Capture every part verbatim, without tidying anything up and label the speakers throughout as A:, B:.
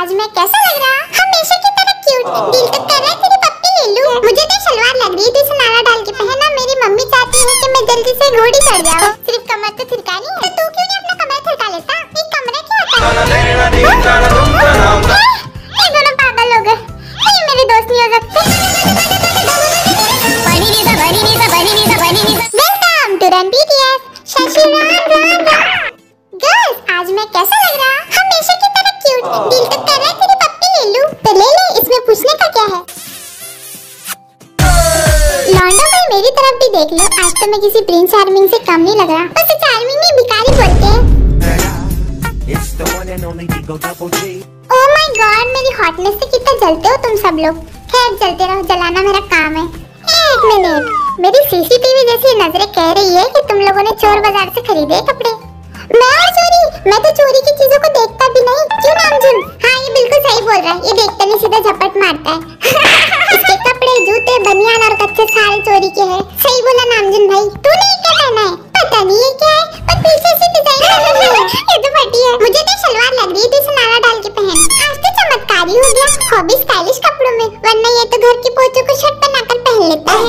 A: आज मैं कैसा लग रहा? हमेशा की तरह क्यूट। दिल तो कर रहा है तेरी पप्पी ले लूं। मुझे तो शलवार लग रही है, इसे नाला डाल के पहनना। मेरी मम्मी चाहती है कि मैं जल्दी से घोड़ी चढ़ जाऊं। सिर्फ कमर तो थिरकानी है, तो तू क्यों नहीं अपना कमर थिरका लेता? ये कमरा क्या होता है? ये दोनों पागल हो गए। ये मेरे दोस्त नहीं हो सकते। Welcome to run BTS. Shashi Ram Ram Ram. Girls, आज मैं कैसा लग रहा? हमेशा की तरह क्यूट। दिल तो कर रहा है तेरी पप्पी ले लूं। तो ले ले, इसमें पूछने का क्या है? लॉन्डो भाई मेरी तरफ भी देख लो। आज तो मैं किसी प्रिंस चार्मिंग से कम नहीं लग रहा। बस चार्मिंग नहीं, भिखारी बोलते हैं। ओह माय गॉड, मेरी हॉटनेस से कितना जलते हो तुम सब लोग। खैर जलते रहो, जलाना मेरा काम है। एक मिनट, मेरी सीसीटीवी जैसी नजरें कह रही है कि तुम लोगों ने चोर बाजार से खरीदे कपड़े। मैं और चोरी? मैं तो चोरी की चीजों को देखता भी नहीं। क्यों नामजुन? हाँ, ये बिल्कुल सही बोल रहा है। ये देखता नहीं सीधा झपट मारता है। इसके कपड़े, जूते, बनियान और कच्चे सारे चोरी के हैं। सही बोला नामजुन भाई। तूने क्या पहना है? पता नहीं ये क्या है, पर पीछे से डिजाइन लगी है। ये तो फटी है। मुझे तो शलवार लग रही है, तो इसे नाला डाल के पहन। आज तो चमत्कारी हो गया। हॉबी स्टाइलिश कपड़ों में, वरना ये तो घर के पोछों को शर्ट बनाकर पहन लेता है।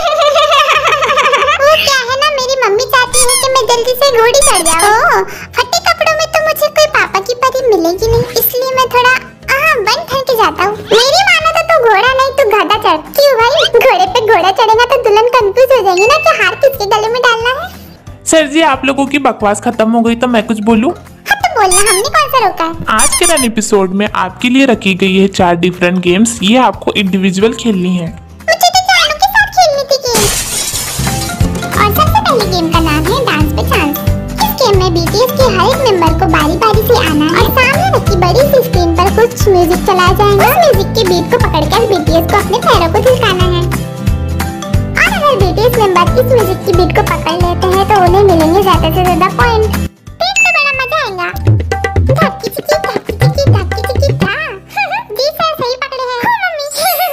A: वो क्या है ना, मेरी मम्मी चाहती है कि मैं जल्दी से घोड़ी चढ़ जाऊं। फटे कपड़ों में तो मुझे कोई पापा की परी मिलेगी नहीं, इसलिए मैं थोड़ा आहा बन ठन के जाता हूँ। मेरी मानो तो तू घोड़ा नहीं, तू गधा चढ़। क्यों भाई? घोड़े पे घोड़ा चढ़ेगा तो दुल्हन कंफ्यूज हो जाएगी ना कि हार किसके गले में डालना है।
B: सर जी, आप लोगों की बकवास खत्म हो गई तो मैं कुछ बोलूं?
A: हाँ तो बोलना, हमने कौन सा रोका है।
B: आज के रन एपिसोड में आपके लिए रखी गई है चार डिफरेंट गेम्स। ये आपको इंडिविजुअल खेलनी है।
A: मुझे तो चारों के साथ खेलनी थी गेम। और सबसे पहले गेम का नाम है डांस पे चांस। इस गेम में बीटीएस के हर एक मेंबर को बारी बारी से आना है और सामने रखी बड़ी सी स्क्रीन पर कुछ म्यूजिक चलाया जाएगा। उस म्यूजिक के बीट को पकड़कर बीटीएस को अपने पैरों को थिरकाना है। और अगर बीटीएस मेंबर इस म्यूजिक की बीट को पकड़ लेते हैं तो उन्हें मिलेंगे ज्यादा से ज्यादा पॉइंट। देख तो बड़ा मजा आएगा। धक्की चिकी धक्की चिकी धक्की चिकी था। जी सर, सही पकड़े हैं। हाँ मम्मी।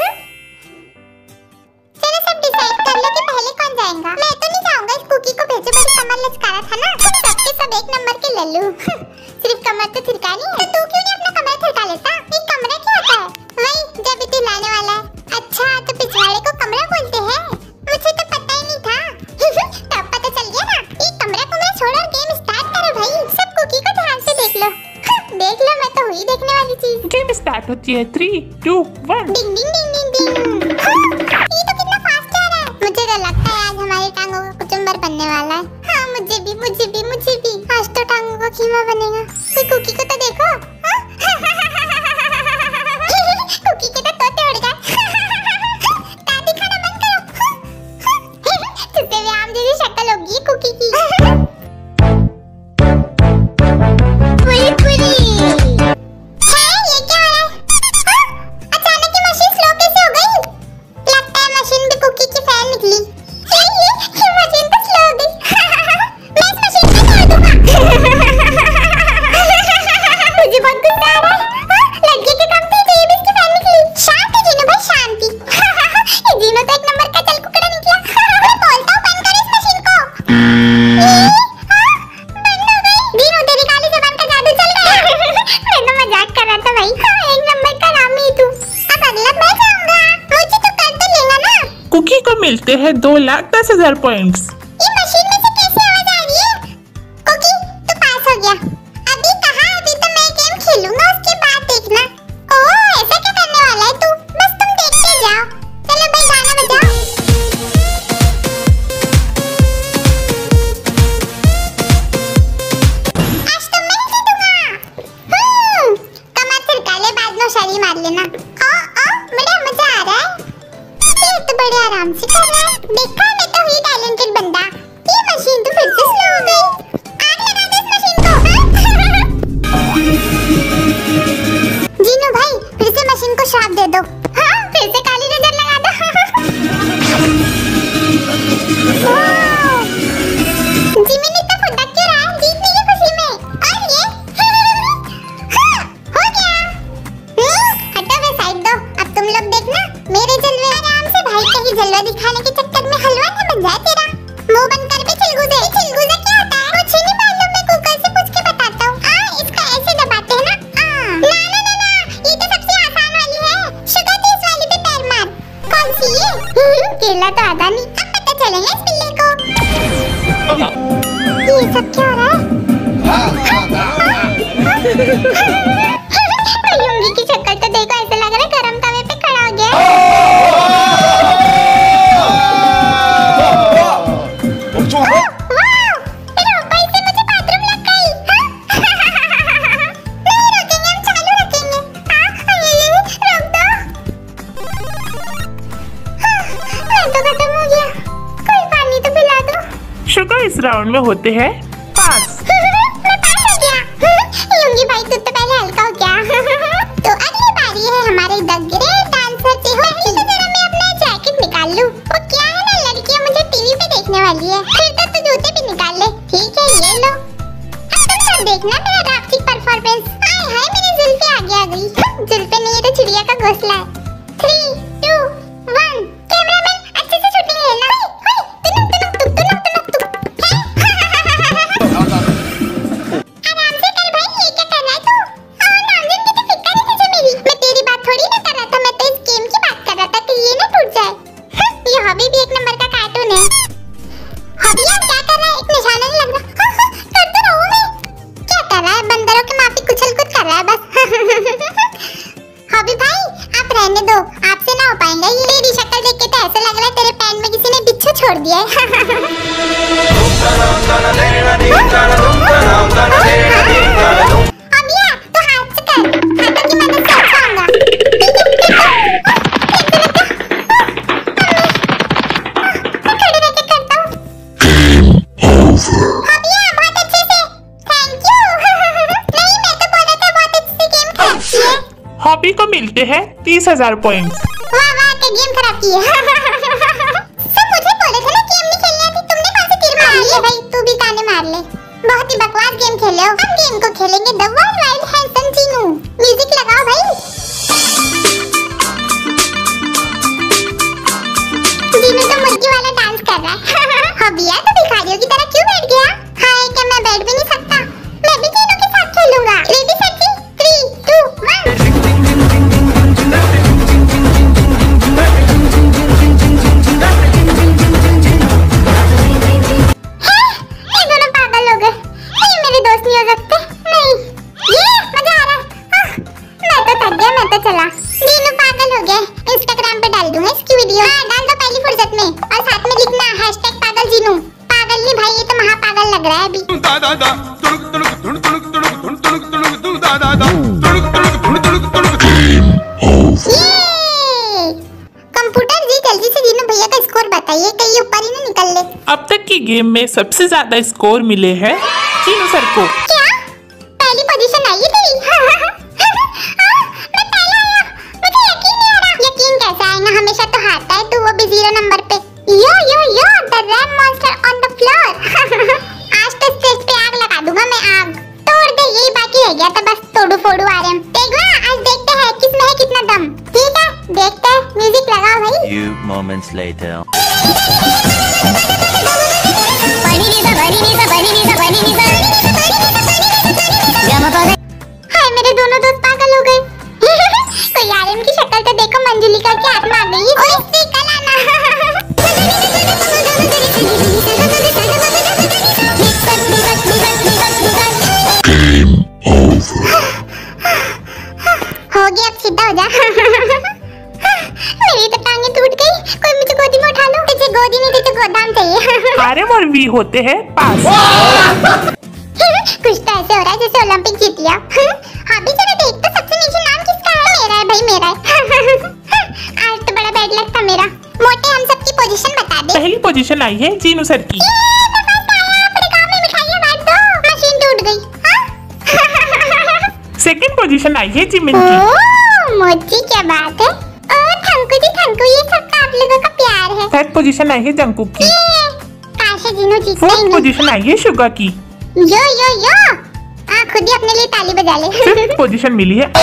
A: चलो सब डिसाइड कर लो कि पहले कौन जाएगा। मैं तो नहीं जाऊंगा, इस कुकी को भेजो। बड़ी कमर लचका रहा था ना। सबके सब एक नंबर के लल्लू। सिर्फ कमर तो थिरकानी है, तो तू क्यों नहीं अपना कमर थिरका लेता? ये कमरा क्या होता है? वही जब इसे लाने वाला है। अच्छा, तो पिछवाड़े को कमरा बोलते हैं। मुझे तो पता ही नहीं था। तब पता चल गया ना। ये कमरा को मैं छोड़ और गेम स्टार्ट करो भाई। सब कुकी को ध्यान से देख लो। देख लो, मैं तो हुई देखने वाली चीज।
B: गेम स्टार्ट होती है। Three two one.
A: Ding ding ding ding ding. हाँ, ये तो कितना फास्ट जा रहा है। मुझे तो लगता है आज हमारी टांगों का कुचुम्बर बनने वाला है। हाँ, मुझे भी मुझे भी मुझे भी। आज तो टांगों का कीमा बनेगा। कोई कुकी को तो देखो। हाँ? कुकी के तो तोते उड़ गए। दादी खाना बंद करो। तुझसे भी आम जैसी शक्ल होगी कुकी की। पूरी पूरी। है, ये क्या हो रहा है? हाँ? अचानक ही मशीन स्लो कैसे हो गई? लगता है मशीन भी कुकी की फैन निकली। ये ये ये मशीन तो स्लो हो गई। मैं इस मशीन को तोड़ दूंगा। मुझे बहुत गुस्सा आ रहा है। हाँ? लड़के के काम थे तो ये भी इसकी फैन निकली। शांति जीनो भाई, शांति। ये जीनो तो एक नंबर का चल कुकड़ा निकला। मैं बोलता हूँ बंद कर इस मशीन को। ये, हाँ? बंद हो गई। जीनो, तेरी काली ज़बान का जादू चल गया। मैं तो मजाक कर रहा था भाई। हाँ, एक नंबर का नाम ही तू। अब अगला मैं जाऊंगा। मुझे तो कर तो लेगा ना।
B: कुकी को मिलते हैं दो लाख दस हजार पॉइंट्स।
A: ये मशीन में से कैसे आवाज आ रही है? कुकी, तू पास हो गया। अभी कहाँ? अभी तो मैं गेम खेलूंगा, उसके बाद देखना। ओह, ऐसा क्या करने वाला है तू? बस तुम देखते जाओ। चलो भाई, गाना बजाओ। आज तो मैं जीतूंगा। हम्म, कमर थिरका ले, बाद में शरीर मार लेना। ओ ओ, बड़ा मजा आ रहा है। ये तो बड़े आराम से कर रहा है। देखा, मैं तो हुई टैलेंटेड बंदा। ये मशीन तो फिर से स्लो हो गई। आग लगा दे इस मशीन को। जीनू भाई, फिर से मशीन को श्राप दे दो। हाँ, फिर से काली नजर लगा दो। जिमिन इतना फुदक क्यों रहा है? जीतने की खुशी में। और ये हाँ, हो गया। हम्म, हटो वे साइड दो। अब तुम लोग देखना मेरे जलवे। आराम से भाई, कहीं जलवा दिखाने के चक्कर में हलवा न बन जाए तेरा। मुंह बंद कर बे चिलगुजे। चिलगुजे युंगी की शक्ल तो देखो, ऐसा लग रहा है गरम तवे पे खड़ा हो गया।
B: शुगर इस राउंड में होते हैं पास।
A: मैं पास हो गया। युंगी भाई तू तो पहले हल्का हो गया। तो अगली बारी है हमारे द ग्रेट डांसर की। पहले तो जरा मैं अपना जैकेट निकाल लूं। वो क्या है ना, लड़कियां मुझे टीवी पे देखने वाली है। फिर तो तू जूते भी निकाल ले। ठीक है, ये लो। अब तुम सब देखना मेरा राफ्टिंग परफॉर्मेंस। हाय हाय, मेरी जुल्फे आगे आ गई। जुल्फे नहीं, ये तो चिड़िया का घोंसला है। थ्री टू वन, कैमरामैन अच्छे से शूटिंग लेना। तुनुक तुनुक तुक तुनुक तुनुक तुक। आराम से कर भाई, ये क्या कर रहा है तू? और नाज़िम की तो फिक्र नहीं तुझे मेरी। मैं तेरी बात थोड़ी ना कर रहा था, मैं तो इस गेम की बात कर रहा था कि ये ना टूट जाए। ये हॉबी भी एक नंबर का कार्टून है। हॉबी यार क्या कर रहा है? एक निशाना नहीं लग रहा। करते रहो। मैं क्या कर रहा है? बंदरों की माफी कुचल कुछ कर रहा है बस। हॉबी भाई आप रहने दो, आपसे ना हो पाएगा ये। तेरी शक्ल देख के तो ऐसा लग रहा है तेरे पैन में किसी ने बिच्छू छोड़ दिया है। अमिया तो हाथ से कर, हाथों की मदद से अच्छा होगा। मैं खड़े रह के करता हूँ। अमिया बहुत अच्छे से, थैंक यू। नहीं, मैं तो बोल रहा था बहुत अच्छे से गेम खेलती है।
B: हॉबी को मिलते हैं तीस हजार पॉइंट्स।
A: वाह वाह, के गेम खराब की है। सब मुझे बोले थे ना गेम नहीं खेलनी आती, तुमने कौन सी तीर मार ली है? भाई तू भी ताने मार ले, बहुत ही बकवास गेम खेले हो। हम गेम को खेलेंगे the world wide handsome Jinu. Music लगाओ भाई। जीनू तो मुर्गी वाला डांस कर रहा है। हॉबिया तो भिखारियों की तरह क्यों बैठ गया? हाय, क्या मैं बैठ भी नहीं सकता? मैं भी जीनू के साथ खेलूंगा। Ready set three two one. चला दीनू पागल हो गया। इंस्टाग्राम पे डाल दूंगा इसकी वीडियो। हाँ, डाल दो पहली फुर्सत में, और साथ में लिखना हैशटैग पागल जीनू। पागल नहीं भाई, ये तो महापागल लग रहा है अभी। कंप्यूटर जी जल्दी से जीनू भैया का स्कोर बताइए, कहीं ऊपर ही ना निकल ले।
B: अब तक की गेम में सबसे ज्यादा स्कोर मिले हैं जीनू सर को।
A: क्या पहली पोजीशन आई है तेरी? हमेशा तो हारता है तू, वो भी जीरो नंबर पे। Yo yo yo the ram monster on the floor. आज तो स्टेज पे आग लगा दूंगा मैं, आग तोड़ दे। यही बाकी रह गया था बस, तोड़ू फोड़ू आरएम। देखना आज देखते हैं किसमें है कितना दम। ठीक है, देखते हैं। म्यूजिक लगाओ भाई।
C: Few moments later.
A: हाय, मेरे दोनों दोस्त पागल हो गए। कोई आरएम की शक्ल तो देखो, मंजुलिका की आत्मा आ गई। ओए निकल आना। हो गया, अब सीधा हो जा। मेरी तो टांगे टूट गई। कोई मुझे गोदी में उठा लो। तुझे गोदी नहीं, तुझे गोदाम चाहिए।
B: आरएम और वी होते हैं पास।
A: कुछ तो ऐसे हो रहा है जैसे ओलंपिक जीत लिया। हॉबी जरा देख तो सबसे नीचे नाम किसका है? मेरा है भाई, मेरा है। आज तो बड़ा बैड लक था मेरा। मोटे हम सबकी पोजीशन बता दे।
B: पहली पोजीशन आई है जीनू सर की।
A: मशीन टूट गई।
B: सेकंड पोजीशन आई है जिमिन की।
A: ओह मोची, क्या बात है। ओ थंकू जी थंकू, ये सब आप लोगों का प्यार है।
B: थर्ड पोजीशन आई है जंकू की।
A: काश जीनू जीतते ही
B: फोर्थ
A: नहीं।
B: पोजीशन आई है शुगा की।
A: यो यो यो, आ खुद ही अपने लिए ताली बजा ले।
B: फिफ्थ पोजीशन मिली है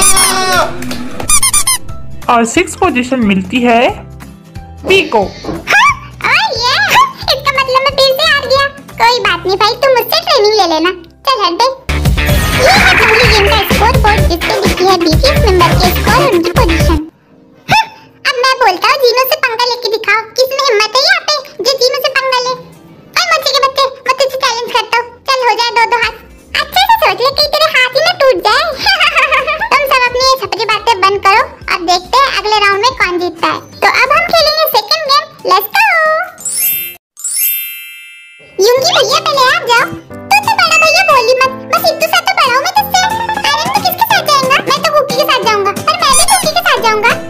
B: और सिक्स पोजीशन मिलती है वी को।
A: हाँ, और ये इसका मतलब मैं फिर से हार गया। कोई बात नहीं भाई, तुम मुझसे ट्रेनिंग ले लेना। चल हट दे। ये है पहली गेम का स्कोर बोर्ड, जिसपे लिखी है बीटीएस मेंबर के स्कोर और उनकी पोजीशन। अब मैं बोलता हूँ जीनू से पंगा लेके दिखाओ, किसमें हिम्मत है यहाँ पे जो जीनू से पंगा ले। ओए मोची के बच्चे, मैं तुझसे चैलेंज करता हूँ। चल हो जाए दो दो हाथ। अच्छे से सोच सोच ले कहीं तेरे हाथ ही ना टूट जाए। तुम सब अपनी ये छपरी बातें बंद करो और देखते हैं अगले राउंड में कौन जीतता है। तो अब हम खेलेंगे second game, let's go. Yoongi भैया पहले आप जाओ। तू तो बड़ा भैया बोली मत, बस इतने साथ तो बड़ा हूं मैं तुझसे। अरे मैं किसके साथ जाऊंगा? मैं तो कुकी के साथ जाऊंगा। पर मैं भी कुकी के साथ जाऊंगा।